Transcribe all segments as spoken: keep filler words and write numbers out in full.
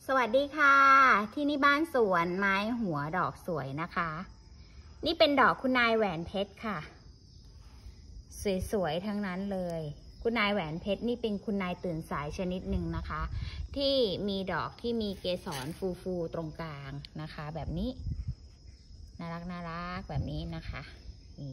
สวัสดีค่ะที่นี่บ้านสวนไม้หัวดอกสวยนะคะนี่เป็นดอกคุณนายแหวนเพชรค่ะสวยๆทั้งนั้นเลยคุณนายแหวนเพชรนี่เป็นคุณนายตื่นสายชนิดหนึ่งนะคะที่มีดอกที่มีเกสรฟูๆตรงกลางนะคะแบบนี้น่ารักน่ารักแบบนี้นะคะนี่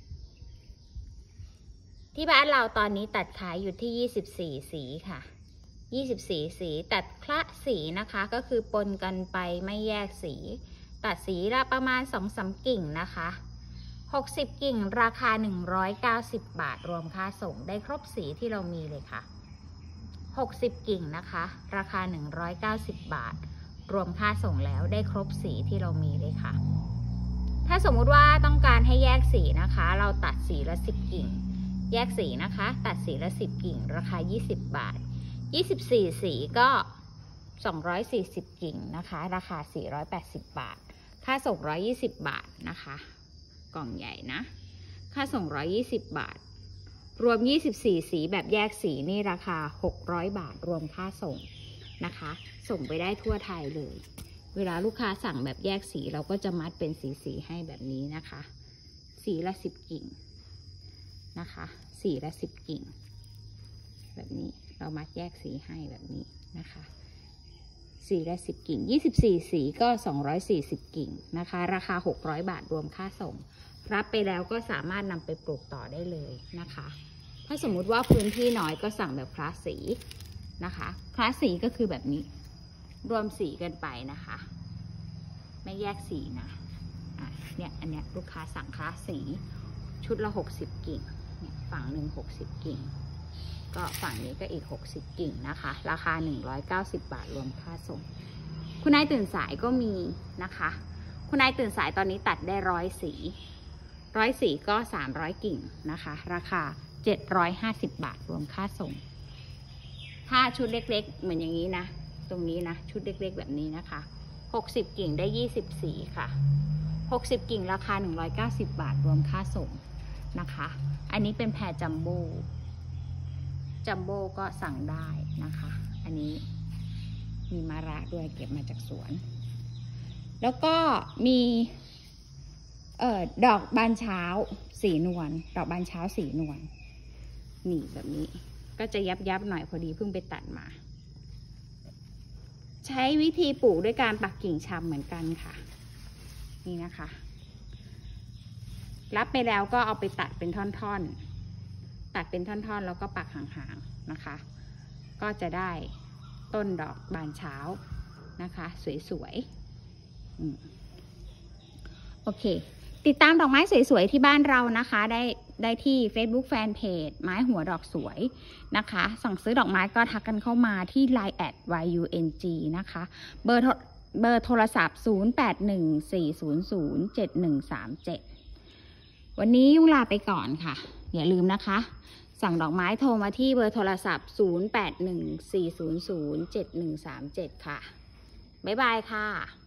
ที่บ้านเราตอนนี้ตัดขายอยู่ที่ยี่สิบสี่สีค่ะยี่สิบสี่สีตัดคละสีนะคะก็คือปนกันไปไม่แยกสีตัดสีละประมาณ สองถึงสาม กิ่งนะคะหกสิบกิ่งราคาหนึ่งร้อยเก้าสิบบาทรวมค่าส่งได้ครบสีที่เรามีเลยค่ะหกสิบกิ่งนะคะราคาหนึ่งร้อยเก้าสิบบาทรวมค่าส่งแล้วได้ครบสีที่เรามีเลยค่ะถ้าสมมุติว่าต้องการให้แยกสีนะคะเราตัดสีละสิบกิ่งแยกสีนะคะตัดสีละสิบกิ่งราคายี่สิบบาทยี่สิบสี่สีก็สองร้อยสี่สิบกิ่งนะคะราคาสี่ร้อยแปดสิบบาทค่าส่งหนึ่งร้อยยี่สิบบาทนะคะกล่องใหญ่นะค่าส่งหนึ่งร้อยยี่สิบบาทรวมยี่สิบสี่สีแบบแยกสีนี่ราคาหกร้อยบาทรวมค่าส่งนะคะส่งไปได้ทั่วไทยเลยเวลาลูกค้าสั่งแบบแยกสีเราก็จะมัดเป็นสีสีให้แบบนี้นะคะสีละสิบกิ่งนะคะสีละสิบกิ่งแบบนี้เรามัดแยกสีให้แบบนี้นะคะสีละสิบกิ่งยี่สิบสี่สีก็สองร้อยสี่สิบกิ่งนะคะราคาหกร้อยบาทรวมค่าส่งรับไปแล้วก็สามารถนำไปปลูกต่อได้เลยนะคะถ้าสมมุติว่าพื้นที่น้อยก็สั่งแบบคลาสสีนะคะคลาสสีก็คือแบบนี้รวมสีกันไปนะคะไม่แยกสีนะอ่ะเนี่ยอันเนี้ยลูกค้าสั่งคลาสสีชุดละหกสิบกิ่งเนี่ยฝั่งหนึ่งหกสิบกิ่งก็ฝั่งนี้ก็อีกหกสิบกิ่งนะคะราคาหนึ่งร้อยเก้าสิบบาทรวมค่าส่งคุณนายตื่นสายก็มีนะคะคุณนายตื่นสายตอนนี้ตัดได้ร้อยสีร้อยสีก็สามร้อยกิ่งนะคะราคาเจ็ดร้อยห้าสิบบาทรวมค่าส่งถ้าชุดเล็กๆเหมือนอย่างนี้นะตรงนี้นะชุดเล็กๆแบบนี้นะคะหกสิบกิ่งได้ยี่สิบสีค่ะหกสิบกิ่งราคาหนึ่งร้อยเก้าสิบบาทรวมค่าส่งนะคะอันนี้เป็นแพรจัมโบ้จัมโบ้ก็สั่งได้นะคะอันนี้มีมะระด้วยเก็บมาจากสวนแล้วก็มีเอ่อดอกบานเช้าสีนวลดอกบานเช้าสีนวลนี่แบบนี้ก็จะยับยับหน่อยพอดีเพิ่งไปตัดมาใช้วิธีปลูกด้วยการปักกิ่งชำเหมือนกันค่ะนี่นะคะรับไปแล้วก็เอาไปตัดเป็นท่อนๆตัดเป็นท่อนๆแล้วก็ปักห่างๆนะคะก็จะได้ต้นดอกบานเช้านะคะสวยๆโอเคติดตามดอกไม้สวยๆที่บ้านเรานะคะได้ได้ที่ Facebook Fanpage ไม้หัวดอกสวยนะคะสั่งซื้อดอกไม้ก็ทักกันเข้ามาที่ ไลน์ แอท วาย ยู เอ็น จี นะคะเบอร์เบอร์โทรศัพท์ศูนย์ แปด หนึ่ง สี่ ศูนย์ ศูนย์ เจ็ด หนึ่ง สาม เจ็ดวันนี้ยุ่งลาไปก่อนค่ะอย่าลืมนะคะสั่งดอกไม้โทรมาที่เบอร์โทรศัพท์ศูนย์ แปด หนึ่ง สี่ ศูนย์ ศูนย์ เจ็ด หนึ่ง สาม เจ็ดค่ะบ๊ายบายค่ะ